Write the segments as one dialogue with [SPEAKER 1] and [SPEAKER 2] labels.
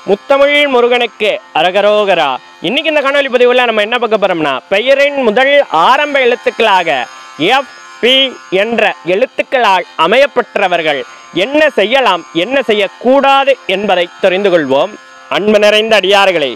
[SPEAKER 1] முத்தமிழ் முருகனுக்கு அரகரோகரா. இன்னைக்கு இந்த காணொலி பதிவில் நம்ம என்ன பார்க்க போறோம்னா, பெயரின் முதல் ஆரம்ப எழுத்துக்களாக FP என்ற எழுத்துக்களால் அமையப்பெற்றவர்கள் என்ன செய்யலாம், என்ன செய்யக்கூடாது என்பதை தெரிந்து கொள்வோம். அன்பு நிறைந்த அடியார்களே,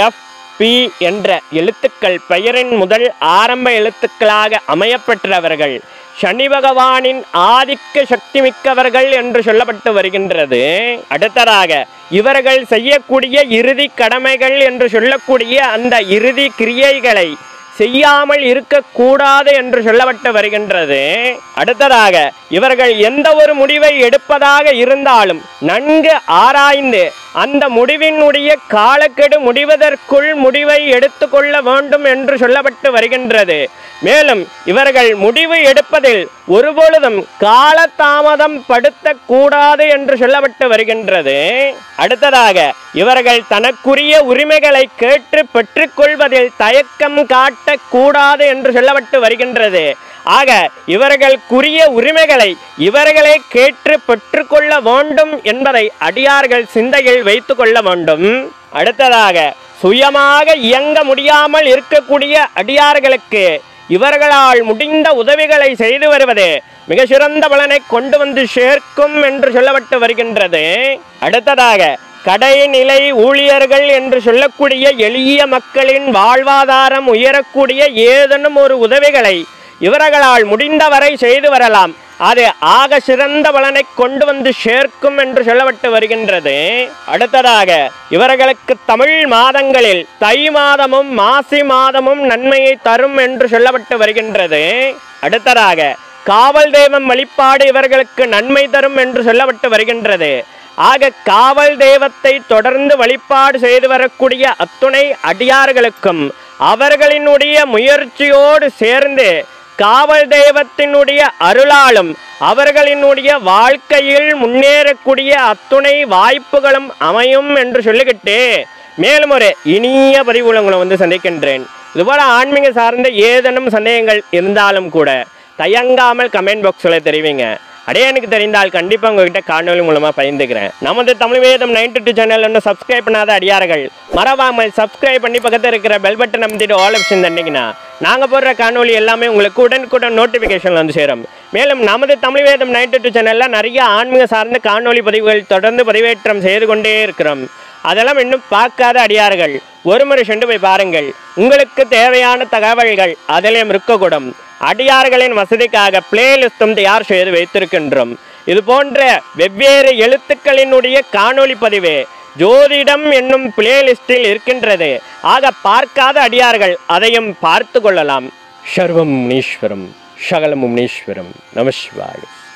[SPEAKER 1] FP என்ற எழுத்துக்கள் பெயரின் முதல் ஆரம்ப எழுத்துக்களாக அமையப்பெற்றவர்கள் சனி பகவானின் ஆதிக்க சக்தி மிக்கவர்கள் என்று சொல்லப்பட்டு வருகின்றது. அடுத்ததாக இவர்கள் செய்யக்கூடிய இறுதி கடமைகள் என்று சொல்லக்கூடிய அந்த இறுதி கிரியைகளை செய்யாமல் இருக்கக்கூடாது என்று சொல்லப்பட்டு வருகின்றது. அடுத்ததாக இவர்கள் எந்த ஒரு முடிவை எடுப்பதாக இருந்தாலும் நன்கு ஆராய்ந்து அந்த முடிவினுடைய காலக்கெடு முடிவதற்குள் முடிவை எடுத்துக்கொள்ள வேண்டும் என்று சொல்லப்பட்டு வருகின்றது. மேலும் இவர்கள் முடிவு எடுப்பதில் ஒருபொழுதும் காலதாமதம் படுத்தக்கூடாது என்று சொல்லப்பட்டு வருகின்றது. அடுத்ததாக இவர்கள் தனக்குரிய உரிமைகளை கேட்டு பெற்றுக்கொள்வதில் தயக்கம் காட்டக்கூடாது என்று சொல்லப்பட்டு வருகின்றது. ஆக இவர்களுக்குரிய உரிமைகளை இவர்களே கேட்டு பெற்றுக்கொள்ள வேண்டும் என்பதை அடியார்கள் சிந்தையில் வைத்து கொள்ள வேண்டும். அடுத்ததாக சுயமாக இயங்க முடியாமல் இருக்கக்கூடிய அடியார்களுக்கு இவர்களால் முடிந்த உதவிகளை செய்து வருவது மிக சிறந்த பலனை கொண்டு வந்து சேர்க்கும் என்று சொல்லப்பட்டு வருகின்றது. அடுத்ததாக கடைநிலை ஊழியர்கள் என்று சொல்லக்கூடிய எளிய மக்களின் வாழ்வாதாரம் உயரக்கூடிய ஏதேனும் ஒரு உதவிகளை இவர்களால் முடிந்தவரை செய்து வரலாம். அது ஆக சிறந்த பலனை கொண்டு வந்து சேர்க்கும் என்று சொல்லப்பட்டு வருகின்றது. அடுத்ததாக இவர்களுக்கு தமிழ் மாதங்களில் தை மாதமும் மாசி மாதமும் நன்மையை தரும் என்று சொல்லப்பட்டு வருகின்றது. அடுத்ததாக காவல் தெய்வம் வழிபாடு இவர்களுக்கு நன்மை தரும் என்று சொல்லப்பட்டு வருகின்றது. ஆக காவல் தெய்வத்தை தொடர்ந்து வழிபாடு செய்து வரக்கூடிய அத்துணை அடியார்களுக்கும் அவர்களினுடைய முயற்சியோடு சேர்ந்து காவல் தெய்வத்தினுடைய அருளாலும் அவர்களினுடைய வாழ்க்கையில் முன்னேறக்கூடிய அத்துணை வாய்ப்புகளும் அமையும் என்று சொல்லிக்கிட்டு மேலும் ஒரு இனிய பதிவுகளை உங்களை சந்திக்கின்றேன். இதுபோல ஆன்மீக சார்ந்த ஏதேனும் சந்தேகங்கள் இருந்தாலும் கூட தயங்காமல் கமெண்ட் பாக்ஸில் தெரிவிங்க. அடையே எனக்கு தெரிந்தால் கண்டிப்பாக உங்ககிட்ட காணொலி மூலமாக பகிர்ந்துக்கிறேன். நமது தமிழ் வேதம் 92 சேனல் ஒன்று சப்ஸ்கிரைப் பண்ணாத அடியார்கள் மறவாமல் சப்ஸ்கிரைப் பண்ணி பக்கத்தில் இருக்கிற பெல் பட்டன் அமைத்திட்டு ஆல் ஆப்ஷன் தண்டிங்கன்னா நாங்கள் போடுற காணொலி எல்லாமே உங்களுக்கு உடனுக்குடன் நோட்டிஃபிகேஷன் வந்து சேரும். மேலும் நமது தமிழ் வேதம் 92 சேனலில் நிறைய ஆன்மீக சார்ந்த காணொலி பதிவுகள் தொடர்ந்து பதிவேற்றம் செய்து கொண்டே இருக்கிறோம். அதெல்லாம் இன்னும் பார்க்காத அடியார்கள் ஒரு முறை சென்று போய் பாருங்கள். உங்களுக்கு தேவையான தகவல்கள் அதிலும் இருக்கக்கூடும். அடியார்களின் வசதிக்காக பிளேலிஸ்டும் தயார் செய்து வைத்திருக்கின்றோம். இது போன்ற வெவ்வேறு எழுத்துக்களினுடைய காணொளி பதிவு ஜோதிடம் என்னும் பிளேலிஸ்டில் இருக்கின்றது. ஆக பார்க்காத அடியார்கள் அதையும் பார்த்து கொள்ளலாம். சர்வம் முனீஸ்வரம், சகலமும் முனீஸ்வரம். நம சிவாய.